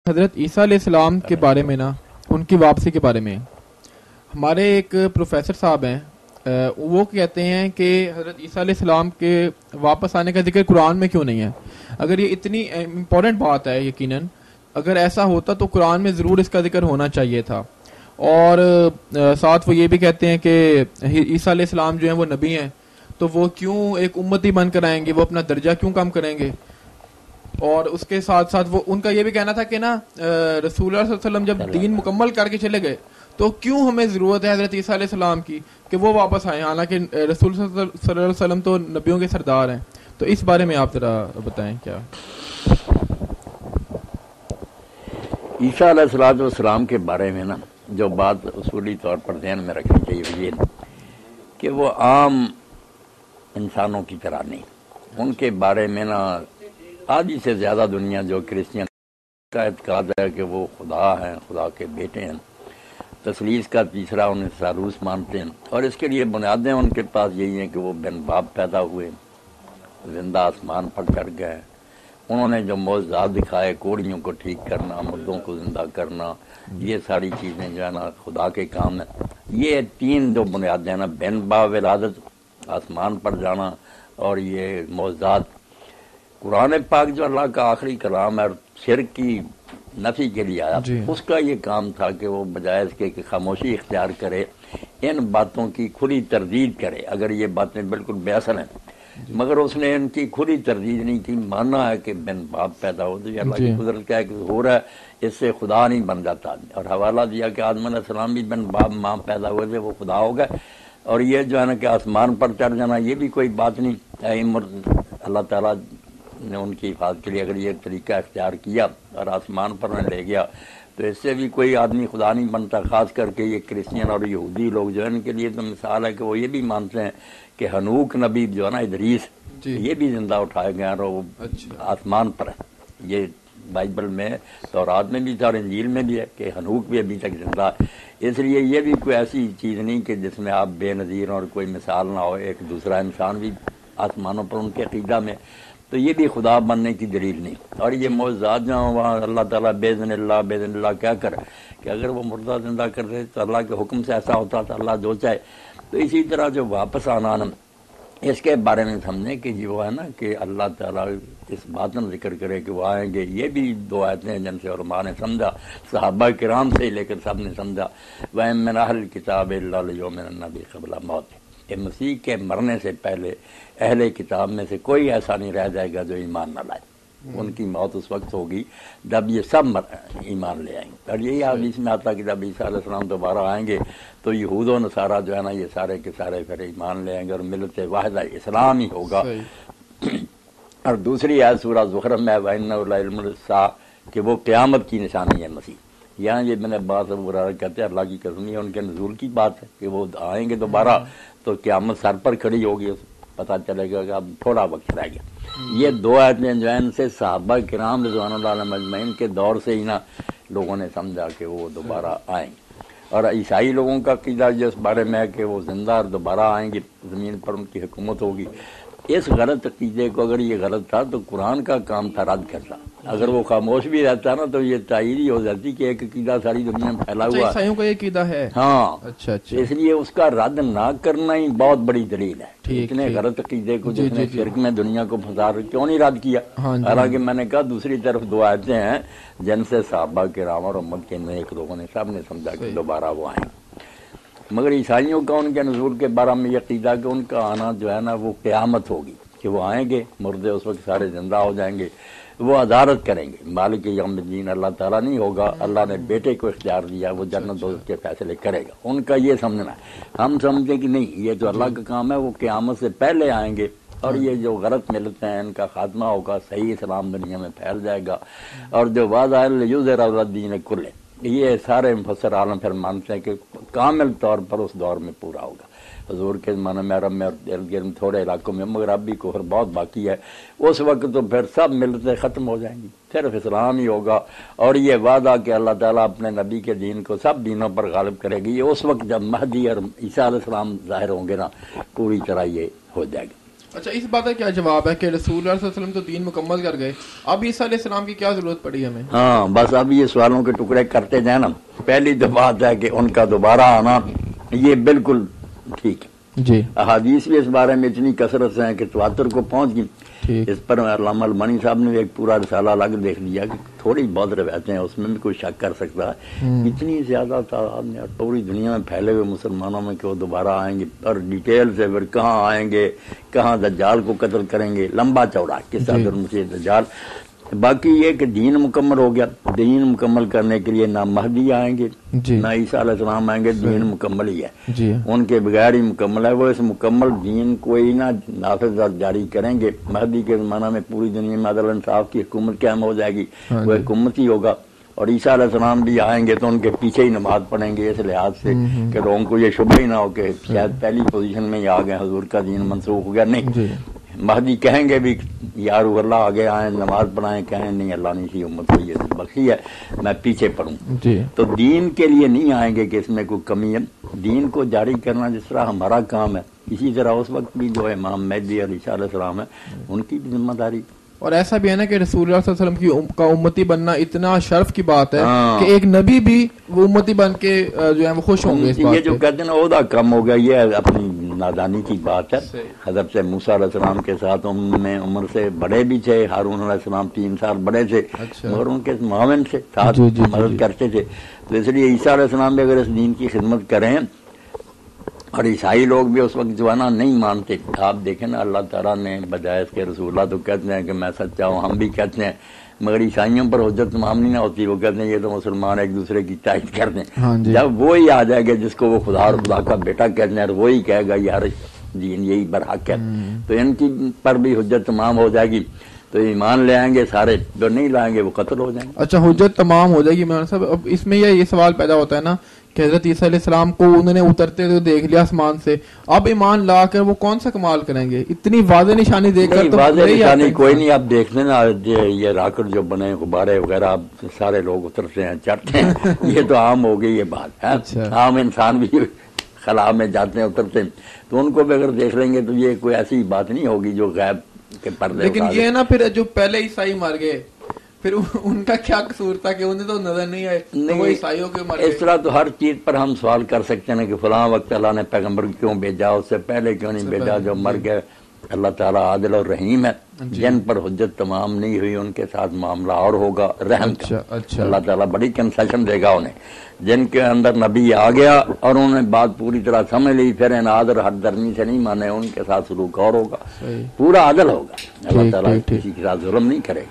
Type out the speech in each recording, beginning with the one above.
حضرت عیسیٰ علیہ السلام کے بارے میں نا، ان کی واپسی کے بارے میں ہمارے ایک پروفیسر صاحب ہیں، وہ کہتے ہیں کہ حضرت عیسیٰ علیہ السلام کے واپس آنے کا ذکر قرآن میں کیوں نہیں ہے؟ اگر یہ اتنی امپورٹنٹ بات ہے، یقیناً اگر ایسا ہوتا تو قرآن میں ضرور اس کا ذکر ہونا چاہیے تھا۔ اور ساتھ وہ یہ بھی کہتے ہیں کہ عیسیٰ علیہ السلام جو ہیں وہ نبی ہیں، تو وہ کیوں ایک امتی بن کر آئیں گے، وہ اپنا درجہ کیوں کم کریں گے؟ اور اس کے ساتھ ساتھ وہ ان کا یہ بھی کہنا تھا کہ نا رسول اللہ صلی اللہ علیہ وسلم جب دین مکمل کر کے چلے گئے تو کیوں ہمیں ضرورت ہے حضرت عیسیٰ علیہ السلام کی کہ وہ واپس آئیں، حالانکہ رسول صلی اللہ علیہ وسلم تو نبیوں کے سردار ہیں۔ تو اس بارے میں آپ ذرا بتائیں کیا؟ عیسیٰ علیہ السلام کے بارے میں نا جو بات اصولی طور پر ذہن میں رکھنی چاہیے یہ کہ وہ عام انسانوں کی طرح نہیں، ان کے بارے میں نا آدھی سے زیادہ دنیا جو کرسچن کا اعتقاد ہے کہ وہ خدا ہیں، خدا کے بیٹے ہیں، تثلیث کا تیسرا انہیں ثالوث مانتے ہیں، اور اس کے لیے بنیادیں ان کے پاس یہی ہیں کہ وہ بن باپ پیدا ہوئے، زندہ آسمان پر چڑھ گئے، انہوں نے جو معجزات دکھائے، کوڑیوں کو ٹھیک کرنا، مردوں کو زندہ کرنا، یہ ساری چیزیں جو ہے نا خدا کے کام ہیں۔ یہ تین جو بنیادیں ہیں نا، بن باپ ولادت، آسمان پر جانا اور یہ معجزات، قرآن پاک جو اللہ کا آخری کلام ہے اور شرک کی نفی کے لیے آیا، اس کا یہ کام تھا کہ وہ بجائے اس کے کہ خاموشی اختیار کرے، ان باتوں کی کھلی تردید کرے، اگر یہ باتیں بالکل بے اثر ہیں، مگر اس نے ان کی کھلی تردید نہیں کی، ماننا ہے کہ بن باپ پیدا ہو تو یہ اللہ کی قدرت کا ایک ظہور ہے، اس سے خدا نہیں بن جاتا، اور حوالہ دیا کہ آدم علیہ السلام بھی بن باپ ماں پیدا ہوئے تھے، وہ خدا ہو گئے، اور یہ جو ہے نا کہ آسمان پر چڑھ جانا یہ بھی کوئی بات نہیں، اللہ تعالیٰ نے ان کی حفاظت کے لیے اگر یہ طریقہ اختیار کیا اور آسمان پر نہ لے گیا تو اس سے بھی کوئی آدمی خدا نہیں بنتا، خاص کر کے یہ کرسچین اور یہودی لوگ جو ہیں ان کے لیے تو مثال ہے کہ وہ یہ بھی مانتے ہیں کہ ہنوک نبی جو ہے نا ادریس یہ بھی زندہ اٹھائے گئے اور وہ آسمان پر ہے، یہ بائبل میں تورات میں بھی تھا اور انجیل میں بھی ہے کہ ہنوک بھی ابھی تک زندہ ہے، اس لیے یہ بھی کوئی ایسی چیز نہیں کہ جس میں آپ بے نظیر اور کوئی مثال نہ ہو، ایک دوسرا انسان بھی آسمانوں پر ان کے عقیدہ میں، تو یہ بھی خدا بننے کی دلیل نہیں۔ اور یہ معجزات جو وہاں اللہ تعالیٰ باذن اللہ کہہ کر کہ اگر وہ مردہ زندہ کر دے تو اللہ کے حکم سے ایسا ہوتا تھا، اللہ جو چاہے، تو اسی طرح جو واپس آنا اس کے بارے میں سمجھیں کہ یہ وہ ہے نا کہ اللہ تعالیٰ اس بات میں ذکر کرے کہ وہ آئیں گے، یہ بھی دو آیتیں ہیں جن سے علماء نے سمجھا، صحابہ کرام سے لے کر سب نے سمجھا، وَإِن مِّنْ أَهْلِ الْكِتَابِ إِلَّا لَيُؤْمِنَنَّ بِهِ قَبْلَ مَوْتِهِ، کہ مسیح کے مرنے سے پہلے اہل کتاب میں سے کوئی ایسا نہیں رہ جائے گا جو ایمان نہ لائے، ان کی موت اس وقت ہوگی جب یہ سب ایمان لے آئیں گے، اور یہی حدیث میں آتا کہ جب عیسیٰ علیہ السلام دوبارہ آئیں گے تو یہود و نصارہ جو ہے نا یہ سارے کے سارے پھر ایمان لے آئیں گے اور ملت واحدہ اسلام ہی ہوگا۔ اور دوسری آیت سورہ زخرف میں وَإِنَّهُ لَعِلْمٌ لِلسَّاعَةِ کہ وہ قیامت کی نشانی ہے مسیح، یہاں یہ میں نے بات کہتے ہیں اللہ کی قسم، یہ ان کے نزول کی بات ہے کہ وہ آئیں گے دوبارہ تو قیامت سر پر کھڑی ہوگی، پتہ چلے گا کہ اب تھوڑا وقت رہ گیا۔ یہ دو آیتیں جو ہیں ان سے صحابہ کرام رضوان اللہ علیہم اجمعین کے دور سے ہی نا لوگوں نے سمجھا کہ وہ دوبارہ آئیں گے، اور عیسائی لوگوں کا عقیدہ جو اس بارے میں ہے کہ وہ زندہ اور دوبارہ آئیں گے، زمین پر ان کی حکومت ہوگی۔ اس غلط عقیدے کو اگر یہ غلط تھا تو قرآن کا کام تھا رد کرتا، اگر وہ خاموش بھی رہتا نا تو یہ تائید ہی ہو جاتی کہ ایک عقیدہ ساری دنیا میں پھیلا ہوا عیسائیوں کا یہ عقیدہ ہے، ہاں اچھا اس لیے اس کا رد نہ کرنا ہی بہت بڑی دلیل ہے۔ اتنے غلط عقیدے کو جس نے شرک میں دنیا کو پھنسا کیوں نہیں رد کیا؟ حالانکہ میں نے کہا دوسری طرف دو آیتیں ہیں جن سے صحابہ کرام اور امت کے نیک لوگوں نے سب نے سمجھا کہ دوبارہ وہ آئیں، مگر عیسائیوں کا ان کے نزول کے بارے میں یہ عقیدہ کہ ان کا آنا جو ہے نا وہ قیامت ہوگی، کہ وہ آئیں گے، مردے اس وقت سارے زندہ ہو جائیں گے، وہ عدالت کریں گے، مالک یوم الدین اللہ تعالیٰ نہیں ہوگا، اللہ نے بیٹے کو اختیار دیا، وہ جنت دوزخ کے فیصلے کرے گا، ان کا یہ سمجھنا ہے۔ ہم سمجھیں کہ نہیں، یہ جو اللہ کا کام ہے وہ قیامت سے پہلے آئیں گے، اور یہ جو غلط ملتے ہیں ان کا خاتمہ ہوگا، صحیح اسلام دنیا میں پھیل جائے گا، اور جو وعدہ ہے لیظہر علی الدین کلہ، یہ سارے مفسر عالم پھر مانتے ہیں کہ کامل طور پر اس دور میں پورا ہوگا۔ حضور کے زمانے میں عرب میں اور ارد گرد تھوڑے علاقوں میں، مگر اب بھی کفر بہت باقی ہے، اس وقت تو پھر سب ملتیں ختم ہو جائیں گی، صرف اسلام ہی ہوگا، اور یہ وعدہ کہ اللہ تعالیٰ اپنے نبی کے دین کو سب دینوں پر غالب کرے گی، یہ اس وقت جب مہدی اور عیسیٰ علیہ السلام ظاہر ہوں گے نا پوری طرح یہ ہو جائے گا۔ اچھا اس بات کا کیا جواب ہے کہ رسول اللہ صلی اللہ علیہ وسلم تو دین مکمل کر گئے، اب عیسیٰ علیہ السلام کی کیا ضرورت پڑی ہمیں؟ ہاں بس اب یہ سوالوں کے ٹکڑے کرتے جائیں نا. پہلی تو بات ہے کہ ان کا دوبارہ آنا یہ بالکل ٹھیک ہے. جی احادیث بھی اس بارے میں اتنی کثرت سے ہیں کہ تواتر کو پہنچ گئی. ٹھیک. اس پر علامہ المانی صاحب نے ایک پورا رسالہ الگ دیکھ لیا کہ تھوڑی بہت روایتیں ہیں، اس میں بھی کوئی شک کر سکتا ہے. اتنی زیادہ تعداد میں اور پوری دنیا میں پھیلے ہوئے مسلمانوں میں کہ وہ دوبارہ آئیں گے اور ڈیٹیل سے پھر کہاں آئیں گے، کہاں دجال کو قتل کریں گے، لمبا چوڑا قصہ مسیح دجال. باقی یہ کہ دین مکمل ہو گیا. دین مکمل کرنے کے لیے نہ مہدی آئیں گے نہ عیسیٰ علیہ السلام آئیں گے. دین مکمل ہی ہے، جی ان کے بغیر ہی مکمل ہے. وہ اس مکمل دین کو ہی نہ نافذ جاری کریں گے. مہدی کے زمانہ میں پوری دنیا میں عدل انصاف کی حکومت قائم ہو جائے گی، وہ حکومت ہی ہوگا. اور عیسیٰ علیہ السلام بھی آئیں گے تو ان کے پیچھے ہی نماز پڑھیں گے، اس لحاظ سے کہ لوگوں کو یہ شبہ ہی نہ ہو کہ شاید پہلی پوزیشن میں ہی آ گئے، حضور کا دین منسوخ ہو گیا. نہیں، مہدی کہیں گے بھی یار اللہ آگے آئیں نماز پڑھائیں، کہیں نہیں اللہ نے اسی امت کو یہ بخشی ہے میں پیچھے پڑھوں. تو دین کے لیے نہیں آئیں گے کہ اس میں کوئی کمی ہے. دین کو جاری کرنا جس طرح ہمارا کام ہے، اسی طرح اس وقت بھی جو امام مہدی اور عیسیٰ علیہ السلام ہے ان کی بھی ذمہ داری. اور ایسا بھی ہے نا کہ رسول اللہ صلی اللہ علیہ وسلم کا امتی بننا اتنا شرف کی بات ہے کہ ایک نبی بھی وہ امتی بن کے جو ہے وہ خوش ہوں گے اس بات. یہ جو کہتے ہیں نا عہدہ کم ہو گیا، یہ اپنی نادانی کی بات ہے. حضرت موسیٰ علیہ السلام کے ساتھ عمر سے بڑے بھی تھے، ہارون علیہ السلام 3 سال بڑے تھے، مگر ان کے معاون سے ساتھ مدد کرتے تھے. تو اس لیے عیسیٰ علیہ السلام بھی اگر اس دین کی خدمت کریں، اور عیسائی لوگ بھی اس وقت جو ہے نا نہیں مانتے. آپ دیکھیں نا اللہ تعالیٰ نے بجائے اس کے رسول اللہ تو کہتے ہیں کہ میں سچا ہوں، ہم بھی کہتے ہیں، مگر عیسائیوں پر حجت تمام نہیں نہ ہوتی. وہ کہتے ہیں یہ تو مسلمان ایک دوسرے کی تائید کرتے ہیں. جب وہی آ جائے گا جس کو وہ خدا اور خدا کا بیٹا کہتے ہیں اور وہی کہے گا یار دین یہی برحق ہے، تو ان کی پر بھی حجت تمام ہو جائے گی. تو ایمان لے آئیں گے سارے، جو نہیں لائیں گے وہ قتل ہو جائیں گے. اچھا حجت تمام ہو جائے گی مولانا صاحب. اب اس میں یہ سوال پیدا ہوتا ہے نا کہ حضرت عیسیٰ علیہ السلام کو انہوں نے اترتے ہوئے دیکھ لیا آسمان سے، اب ایمان لا کر وہ کون سا کمال کریں گے؟ اتنی واضح نشانی دیکھ کر. واضح نشانی کوئی نہیں. آپ دیکھ لیں نا یہ راکٹ جو بنے غبارے وغیرہ سارے لوگ اترتے ہیں چڑھتے ہیں، یہ تو عام ہو گئی یہ بات ہے. عام انسان بھی خلا میں جاتے ہیں اترتے ہیں، تو ان کو بھی اگر دیکھ لیں گے تو یہ کوئی ایسی بات نہیں ہوگی جو غیب کے پردے. لیکن یہ نا پھر جو پہلے عیسائی مر گئے پھر ان کا کیا قصور تھا کہ انہیں تو نظر نہیں آئے؟ وہ عیسائیوں کے مر گئے. اس طرح تو ہر چیز پر ہم سوال کر سکتے ہیں کہ فلاں وقت اللہ نے پیغمبر کیوں بھیجا، اس سے پہلے کیوں نہیں بھیجا. جو مر گئے اللہ تعالیٰ عادل اور رحیم ہے. جن پر حجت تمام نہیں ہوئی ان کے ساتھ معاملہ اور ہوگا رحم کا. اللہ تعالیٰ بڑی کنسیشن دے گا انہیں. جن کے اندر نبی آ گیا اور انہوں نے بات پوری طرح سمجھ لی، پھر اناد اور حد درمی سے نہیں مانے، ان کے ساتھ سلوک اور ہوگا، پورا عدل ہوگا. اللہ تعالیٰ کسی کے ساتھ ظلم نہیں کرے گا.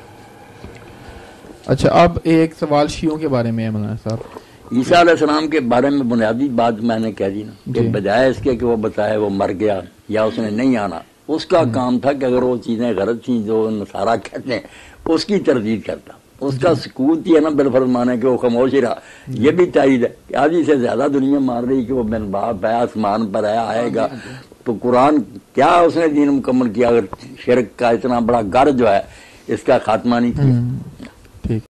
اچھا اب ایک سوال شیعوں کے بارے میں ہے مولانا صاحب. عیسیٰ علیہ السلام کے بارے میں بنیادی بات میں نے کہہ دی نا کہ بجائے اس کے کہ وہ بتائے وہ مر گیا یا اس نے نہیں آنا، اس کا کام تھا کہ اگر وہ چیزیں غلط تھیں جو نصارہ کہتے ہیں اس کی تردید کرتا. اس کا سکوت ہی ہے نا بالفرض مانے کہ وہ خاموش ہی رہا. یہ بھی تائید ہے کہ آدھی سے زیادہ دنیا مان رہی کہ وہ بن باپ ہے، آسمان پر ہے، آئے گا. تو قرآن کیا اس نے دین مکمل کیا اگر شرک کا اتنا بڑا گڑھ جو ہے اس کا خاتمہ نہیں کیا.